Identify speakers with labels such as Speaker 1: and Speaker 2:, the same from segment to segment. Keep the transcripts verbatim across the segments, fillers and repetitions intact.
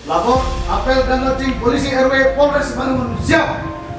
Speaker 1: Lapor, apel dan launching polisi R W Polres Simalungun siap.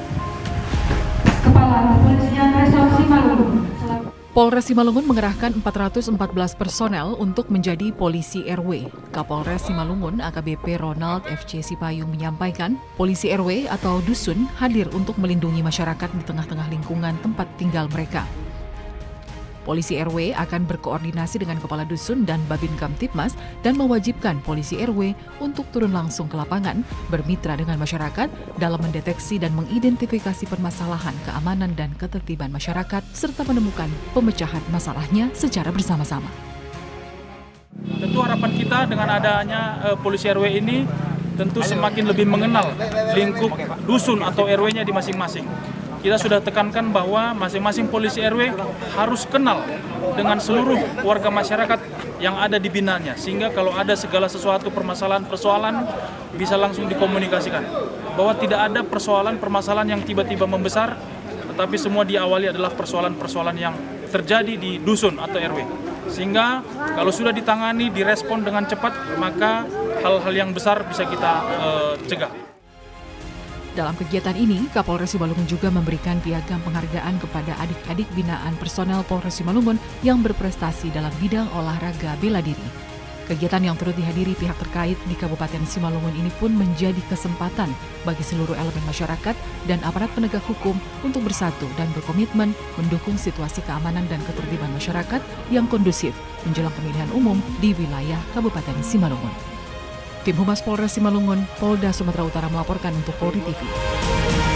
Speaker 2: Kepala Kepolisian Resor Simalungun.
Speaker 3: Polres Simalungun mengerahkan empat ratus empat belas personel untuk menjadi polisi R W. Kapolres Simalungun A K B P Ronald F C Sipayung menyampaikan, polisi R W atau dusun hadir untuk melindungi masyarakat di tengah-tengah lingkungan tempat tinggal mereka. Polisi R W akan berkoordinasi dengan Kepala Dusun dan Babin Kamtipmas dan mewajibkan polisi R W untuk turun langsung ke lapangan, bermitra dengan masyarakat dalam mendeteksi dan mengidentifikasi permasalahan keamanan dan ketertiban masyarakat, serta menemukan pemecahan masalahnya secara bersama-sama.
Speaker 4: Tentu harapan kita dengan adanya uh, polisi R W ini tentu semakin lebih mengenal lingkup dusun atau R W-nya di masing-masing. Kita sudah tekankan bahwa masing-masing polisi R W harus kenal dengan seluruh warga masyarakat yang ada di binanya, sehingga kalau ada segala sesuatu permasalahan-persoalan bisa langsung dikomunikasikan. Bahwa tidak ada persoalan-permasalahan yang tiba-tiba membesar, tetapi semua diawali adalah persoalan-persoalan yang terjadi di dusun atau R W. Sehingga kalau sudah ditangani, direspon dengan cepat, maka hal-hal yang besar bisa kita uh, cegah.
Speaker 3: Dalam kegiatan ini, Kapolres Simalungun juga memberikan piagam penghargaan kepada adik-adik binaan personel Polres Simalungun yang berprestasi dalam bidang olahraga bela diri. Kegiatan yang turut dihadiri pihak terkait di Kabupaten Simalungun ini pun menjadi kesempatan bagi seluruh elemen masyarakat dan aparat penegak hukum untuk bersatu dan berkomitmen mendukung situasi keamanan dan ketertiban masyarakat yang kondusif menjelang pemilihan umum di wilayah Kabupaten Simalungun. Tim Humas Polres Simalungun, Polda Sumatera Utara melaporkan untuk Polri T V.